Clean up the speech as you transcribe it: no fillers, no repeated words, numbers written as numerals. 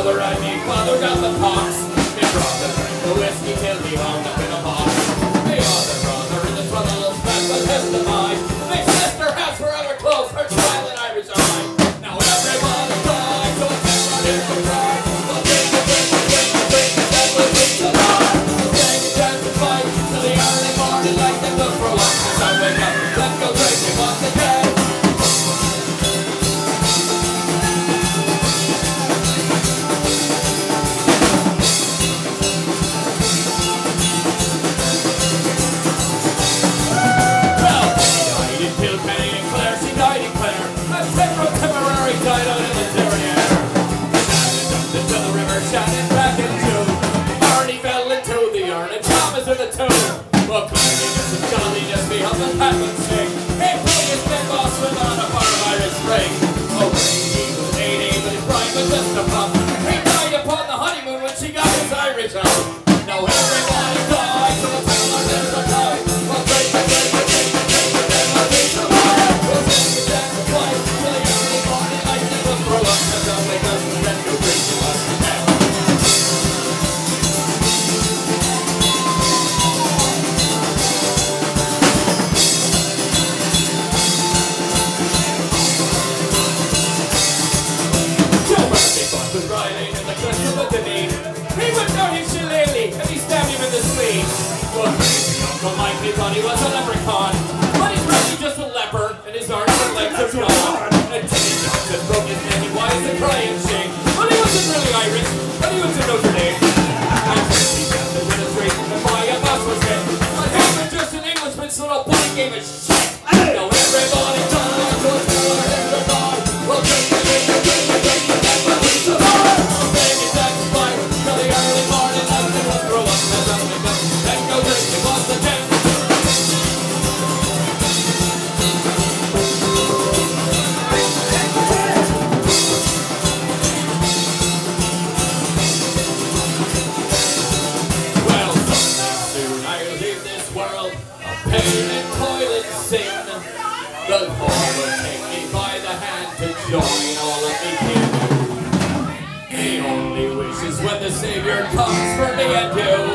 mother and me father got the pox. Me brother drank the whiskey till he wound up in a box. Me other brother in the trouble of fat will testify. Me sister has forever closed her silent Irish eye. Now everybody dies, so it's everyone here to cry. We'll drink the drink, we'll drink the drink, and then we'll drink the bar. We'll take a chance to fight till the early morning like them look for one. As I wake up, let's go drinking once again. Died out in the derriere. Shannon jumped into the river, Shannon back into. Arnie fell into the urn, and Thomas in the tomb. Well, cleanliness and godliness be up and pat and sing. Hey, William's been boss with on a part of Irish spring. Oh, he was 80, but his bride was just a pup. He died upon the honeymoon when she got his Irish up. Now everybody died, so the town on there's a die. Well, break the break the break the break the then we'll take the bar. We'll take the dance and fight till the early morning. Throw up and don't wake up and then go drinking once again. Joe Murphy was riding in the cliffs of Bethany. He went down his shillelagh and he stabbed him in the sleeve. Well, crazy Uncle Mike, he thought he was a leprechaun, but he's really just a leper and his arms and legs are gone. And Timmy Johnson broke his neck and why is the crying shake? Well, he wasn't really Irish, but he went to Notre Dame. And he got the administration to buy a bus was hit. But he was just an Englishman, so nobody gave a shit. Now everybody died, so it's all our heads are gone. Well, drink the drink the drink the drink the drink the drink the bar. We'll take it back to fight till the early morning light and we'll throw up and down wake up. Then go drinking once again. Pain and toil and sin, the Lord will take me by the hand to join all of me kin. He only wishes when the Savior comes for me and you.